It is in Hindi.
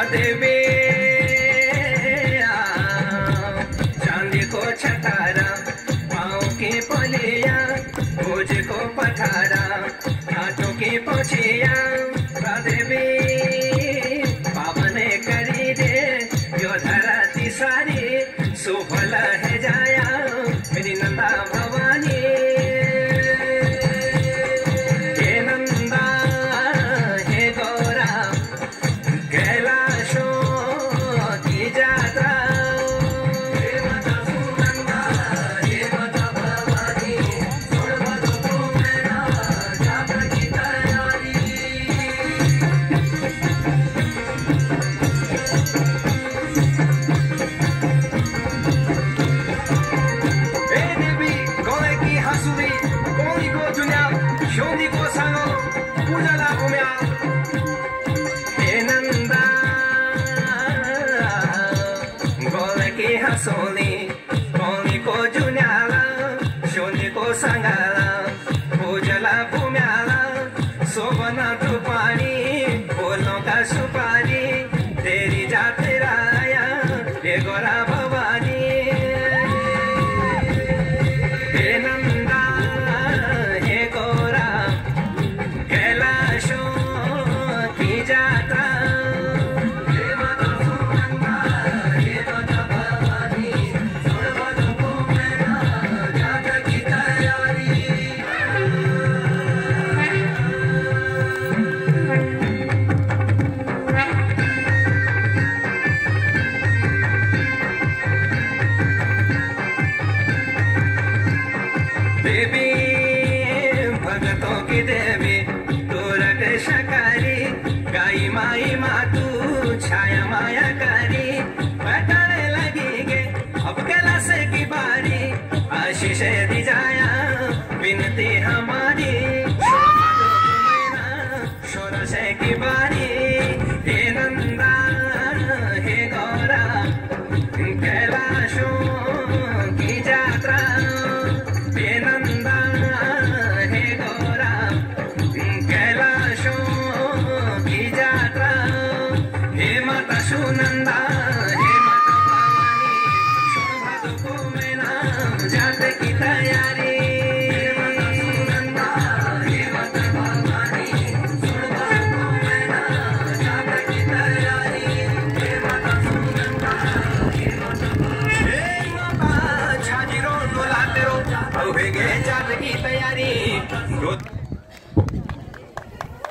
देवी चांदी को छठारा, पाँव की पोलिया, भोज को पठारा, हाथों की पोछिया देवी पावन करी दे यो धरती सारी, सुफल है जाया मेरी नंदा भवानी। हे नंदा हे गौरा कैलाशों की जात्रा, सोनी कोणी को जुन्याला, शोनी को सांगाला, पूजला भूम्याला, सोबना तुपानी बोलो का सुपारी, तेरी जाते राया हे गोरा भवानी। हे नंदा हे गोरा कैलाशों की जात्रा, देवी भगतों की देवी तू रट शकारी, गाई माई मातू छाया मायाकारी, बैठाने लगी गे अब कैलाश की बारी, आशीष दी जाया विनती हमारी, शोरश की बारी।